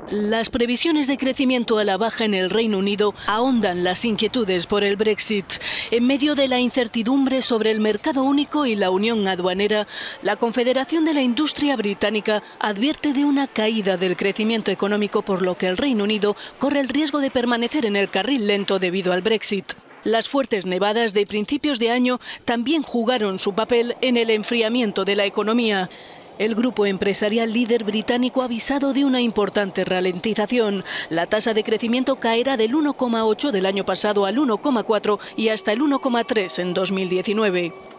Las previsiones de crecimiento a la baja en el Reino Unido ahondan las inquietudes por el Brexit. En medio de la incertidumbre sobre el mercado único y la unión aduanera, la Confederación de la Industria Británica advierte de una caída del crecimiento económico, por lo que el Reino Unido corre el riesgo de permanecer en el carril lento debido al Brexit. Las fuertes nevadas de principios de año también jugaron su papel en el enfriamiento de la economía. El grupo empresarial líder británico ha avisado de una importante ralentización. La tasa de crecimiento caerá del 1,8 del año pasado al 1,4 y hasta el 1,3 en 2019.